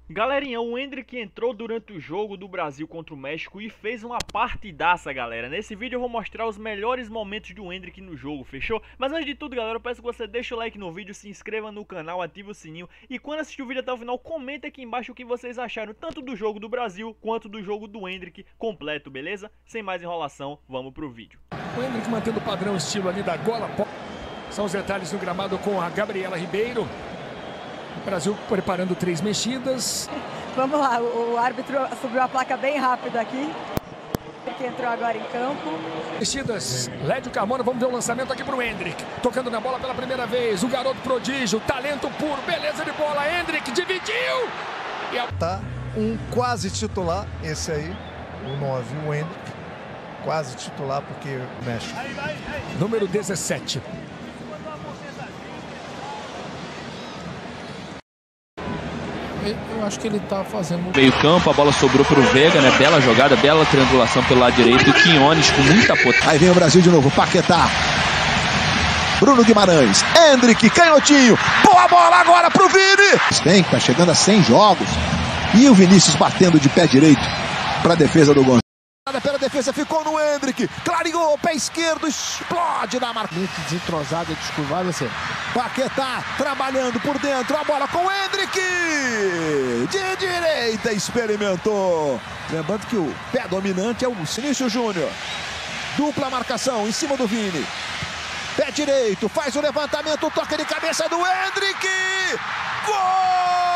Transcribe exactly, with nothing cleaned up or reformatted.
Galerinha, o Endrick entrou durante o jogo do Brasil contra o México e fez uma partidaça, galera. Nesse vídeo eu vou mostrar os melhores momentos do Endrick no jogo, fechou? Mas antes de tudo, galera, eu peço que você deixe o like no vídeo, se inscreva no canal, ative o sininho e quando assistir o vídeo até o final, comenta aqui embaixo o que vocês acharam, tanto do jogo do Brasil quanto do jogo do Endrick completo, beleza? Sem mais enrolação, vamos pro vídeo. O Endrick mantendo o padrão estilo ali da gola. São os detalhes no gramado com a Gabriela Ribeiro. O Brasil preparando três mexidas. Vamos lá, o árbitro subiu a placa bem rápido aqui, que entrou agora em campo. Mexidas, Lédio Carmona, vamos ver o lançamento aqui pro Endrick. Tocando na bola pela primeira vez, o garoto prodígio, talento puro, beleza de bola, Endrick dividiu! E a... Tá um quase titular, esse aí, o nove, o Endrick. Quase titular porque mexe. Número dezessete. Eu acho que ele tá fazendo... Meio campo, a bola sobrou pro Vega, né? Bela jogada, bela triangulação pelo lado direito. Quinones com muita potência. Aí vem o Brasil de novo, Paquetá. Bruno Guimarães, Endrick, canhotinho. Boa bola agora pro Vini. Tem que tá chegando a cem jogos. E o Vinícius batendo de pé direito pra defesa do Gonçalves. Pela defesa, ficou no Endrick, clareou, pé esquerdo, explode na marca. Muito desentrosado, descurvado, você. Paquetá trabalhando por dentro, a bola com o Endrick, de direita, experimentou. Lembrando que o pé dominante é o Vinícius Júnior. Dupla marcação em cima do Vini. Pé direito, faz o levantamento, toca de cabeça do Endrick. Gol!